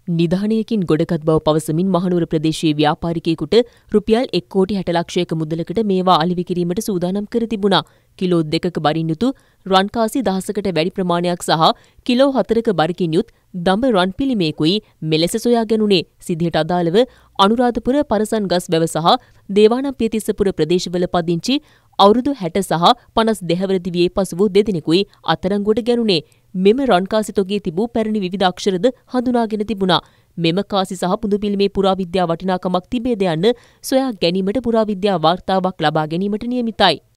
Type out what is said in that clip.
නිධානයකින් ගොඩගත් බව පවසමින් මහනුවර ප්‍රදේශයේ ව්‍යාපාරිකයෙකුට රුපියල් 1,60,00,000ක මුදලකට මේවා අලෙවි කිරීමට සූදානම් කර තිබුණා. කිලෝ 2ක බරින් යුතු රන් කාසි 1000කට වැඩි ප්‍රමාණයක් සහ කිලෝ 4ක බරකින් යුත් දඹ රන් පිළිමයකුයි මෙලෙස සොයා ගැනුණේ. සිද්ධියට අදාළව අනුරාධපුර පරසන් ගස් වැව සහ දේවානම්පියතිස්සපුර ප්‍රදේශවල පදිංචි අවුරුදු 60 සහ 52 වර දිවියේ පසු වූ දෙදෙනෙකුයි අත්අඩංගුවට ගැනුණේ. මෙම රන් කාසි තොගයේ තිබූ පැරණි විවිධ අක්ෂරද හඳුනාගෙන තිබුණා. මෙම කාසි සහ පුදපිළිමේ පුරාවිද්‍යා වටිනාකමක් තිබේද යන්න සොයා ගැනීමට පුරාවිද්‍යා වාර්තාවක් ලබා ගැනීමට නියමිතයි.